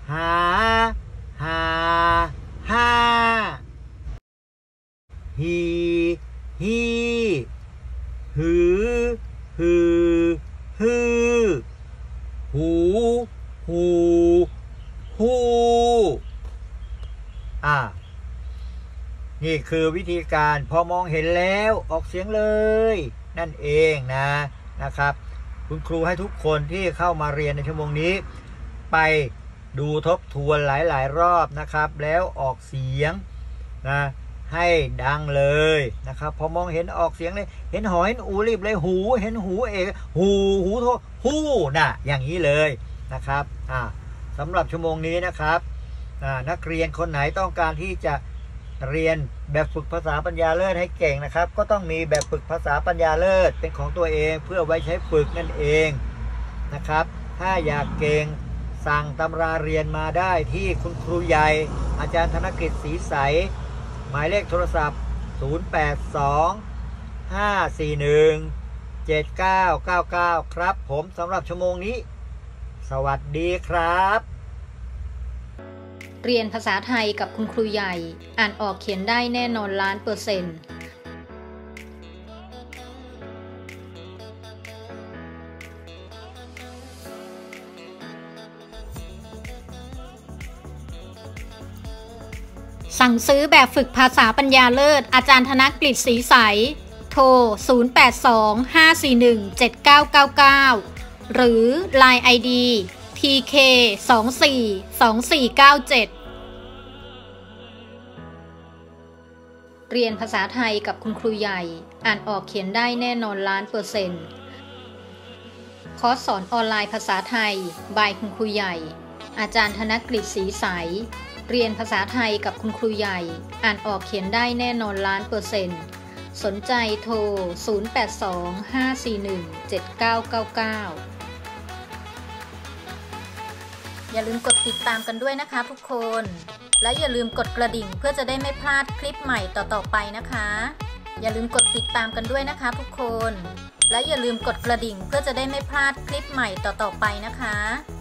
หาหาห้าฮีฮีหือหือฮือหูหูฮูนี่คือวิธีการพอมองเห็นแล้วออกเสียงเลยนั่นเองนะครับคุณครูให้ทุกคนที่เข้ามาเรียนในชั่วโมงนี้ไปดูทบทวนหลายๆรอบนะครับแล้วออกเสียงให้ดังเลยนะครับพอมองเห็นออกเสียงเลยเห็นหอเห็นอูรีบเลยหูเห็นหูเอกหูโทหูอย่างนี้เลยนะครับสำหรับชั่วโมงนี้นะครับนักเรียนคนไหนต้องการที่จะเรียนแบบฝึกภาษาปัญญาเลิศให้เก่งนะครับก็ต้องมีแบบฝึกภาษาปัญญาเลิศเป็นของตัวเองเพื่อไว้ใช้ฝึกนั่นเองนะครับถ้าอยากเก่งสั่งตำราเรียนมาได้ที่คุณครูใหญ่อาจารย์ธนกฤษศรีใสหมายเลขโทรศัพท์0825417999ครับผมสำหรับชั่วโมงนี้สวัสดีครับเรียนภาษาไทยกับคุณครูใหญ่อ่านออกเขียนได้แน่นอน1,000,000%สั่งซื้อแบบฝึกภาษาปัญญาเลิศอาจารย์ธนกฤษศรีใสโทร0825417999หรือ LINE ID TK242497 เรียนภาษาไทยกับคุณครูใหญ่อ่านออกเขียนได้แน่นอน1,000,000%คอร์สสอนออนไลน์ภาษาไทยบายคุณครูใหญ่อาจารย์ธนกฤษศรีใสเรียนภาษาไทยกับคุณครูใหญ่อ่านออกเขียนได้แน่นอน1,000,000%สนใจโทร0825417999อย่าลืมกดติดตามกันด้วยนะคะทุกคนและอย่าลืมกดกระดิ่งเพื่อจะได้ไม่พลาดคลิปใหม่ต่อๆไปนะคะอย่าลืมกดติดตามกันด้วยนะคะทุกคนและอย่าลืมกดกระดิ่งเพื่อจะได้ไม่พลาดคลิปใหม่ต่อๆไปนะคะ